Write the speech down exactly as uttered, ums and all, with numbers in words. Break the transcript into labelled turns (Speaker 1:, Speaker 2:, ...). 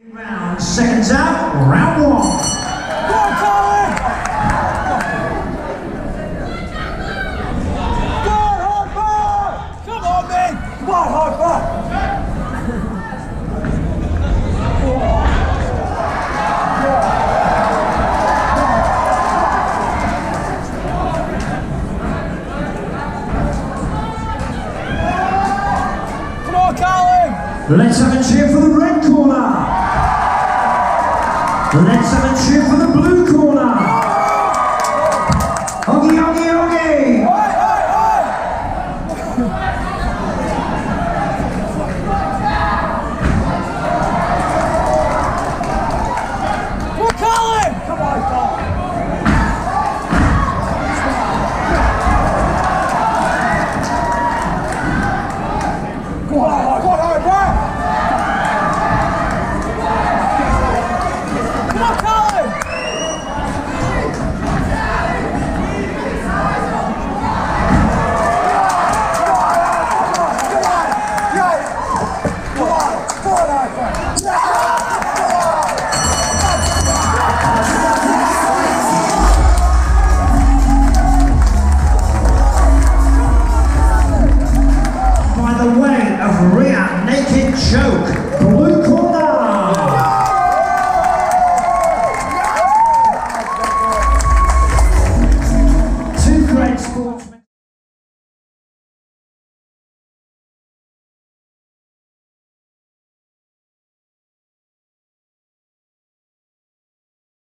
Speaker 1: Round, seconds out, round one.
Speaker 2: Go on, Colin! Go on, hard bar! Come on, man! Come on, hard bar! Come on, Colin!
Speaker 1: Let's have a cheer for the red corner. Let's have a cheer for the blue corner.